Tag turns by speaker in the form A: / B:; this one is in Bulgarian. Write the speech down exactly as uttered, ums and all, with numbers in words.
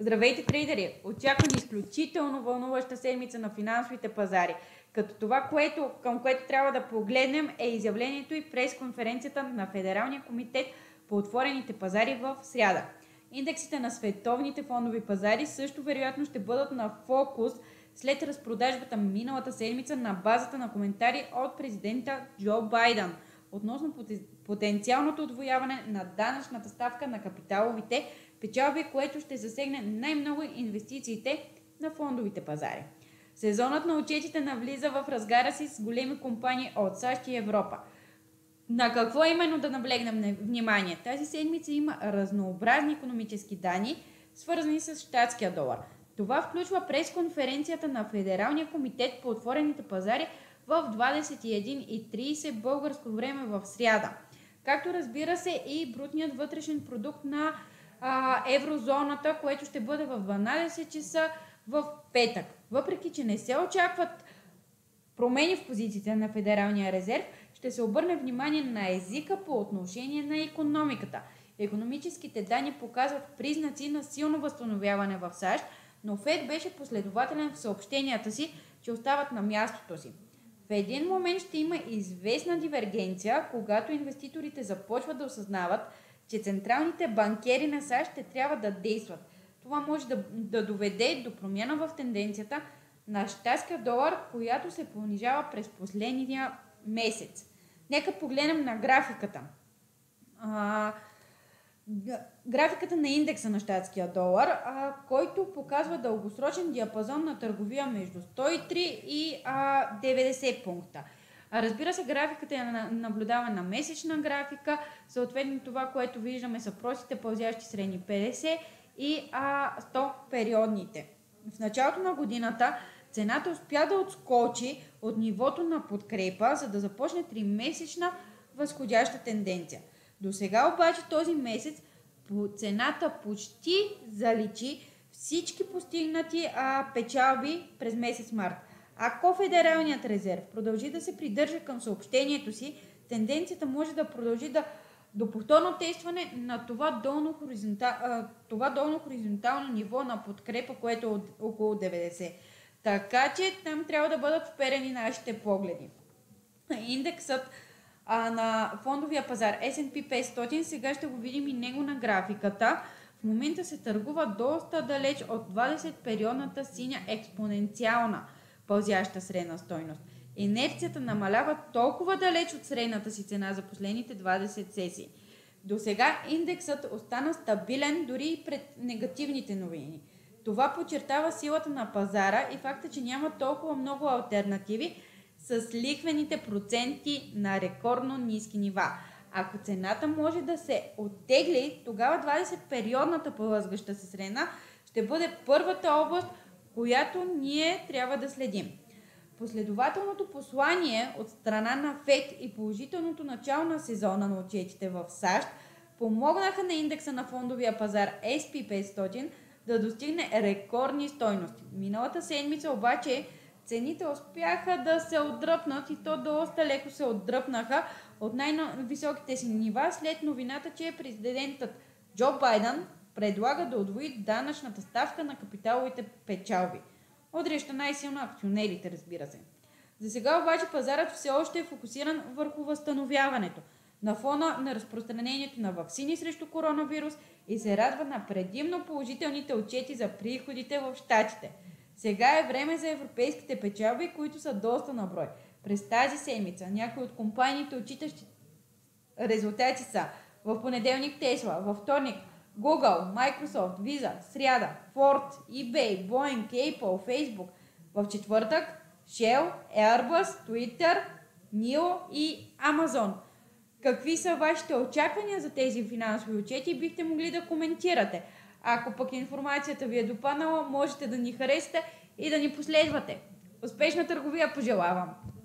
A: Здравейте, трейдери! Очаквам изключително вълнуваща седмица на финансовите пазари, като това, което, към което трябва да погледнем, е изявлението и пресконференцията на Федералния комитет по отворените пазари в сряда. Индексите на световните фондови пазари също вероятно ще бъдат на фокус след разпродажбата миналата седмица на базата на коментари от президента Джо Байден относно потенциалното отвояване на данъчната ставка на капиталовите печалби, което ще засегне най-много инвестициите на фондовите пазари. Сезонът на отчетите навлиза в разгара си с големи компании от САЩ и Европа. На какво именно да наблегнем внимание? Тази седмица има разнообразни икономически данни, свързани с щатския долар. Това включва пресконференцията на Федералния комитет по отворените пазари в двадесет и една и тридесет българско време в сряда. Както разбира се и брутният вътрешен продукт на а, еврозоната, което ще бъде в дванадесет часа в петък. Въпреки че не се очакват промени в позициите на Федералния резерв, ще се обърне внимание на езика по отношение на икономиката. Икономическите данни показват признаци на силно възстановяване в САЩ, но Фед беше последователен в съобщенията си, че остават на мястото си. В един момент ще има известна дивергенция, когато инвеститорите започват да осъзнават, че централните банкери на САЩ ще трябва да действат. Това може да, да доведе до промяна в тенденцията на щатския долар, която се понижава през последния месец. Нека погледнем на графиката. А, графиката на индекса на щатския долар, а, който показва дългосрочен диапазон на търговия между сто и три и а, деветдесет пункта. А разбира се, графиката е наблюдава на месечна графика, съответно това, което виждаме са простите пълзящи средни петдесет и а, сто периодните. В началото на годината цената успя да отскочи от нивото на подкрепа, за да започне тримесечна възходяща тенденция. До сега обаче този месец цената почти заличи всички постигнати а, печалби през месец март. Ако Федералният резерв продължи да се придържа към съобщението си, тенденцията може да продължи да, до повторно тестване на това долно, хоризонтал, а, това долно хоризонтално ниво на подкрепа, което е от около деветдесет. Така че там трябва да бъдат вперени нашите погледи. Индексът а, на фондовия пазар Ес енд Пи петстотин, сега ще го видим и него на графиката. В момента се търгува доста далеч от двадесет периодната синя експоненциална пълзяща средна стойност. Инерцията намалява толкова далеч от средната си цена за последните двадесет сесии. До сега индексът остана стабилен дори и пред негативните новини. Това подчертава силата на пазара и факта, че няма толкова много алтернативи с лихвените проценти на рекордно ниски нива. Ако цената може да се оттегли, тогава двадесет периодната плъзгаща се средна ще бъде първата област, която ние трябва да следим. Последователното послание от страна на Фед и положителното начало на сезона на отчетите в САЩ помогнаха на индекса на фондовия пазар Ес енд Пи петстотин да достигне рекордни стойности. Миналата седмица обаче цените успяха да се отдръпнат и то доста леко се отдръпнаха от най-високите си нива след новината, че президентът Джо Байден предлага да удвои данъчната ставка на капиталовите печалби. Удряща най-силно акционерите, разбира се. За сега обаче пазарът все още е фокусиран върху възстановяването на фона на разпространението на ваксини срещу коронавирус и се радва на предимно положителните отчети за приходите в щатите. Сега е време за европейските печалби, които са доста на брой. През тази седмица някои от компаниите, отчитащи резултати са в понеделник Tesla, във вторник Google, Microsoft, Visa, сряда Ford, eBay, Boeing, Apple, Facebook, в четвъртък Shell, Airbus, Twitter, Nio и Amazon. Какви са вашите очаквания за тези финансови отчети? Бихте могли да коментирате. Ако пък информацията ви е допаднала, можете да ни харесате и да ни последвате. Успешна търговия пожелавам!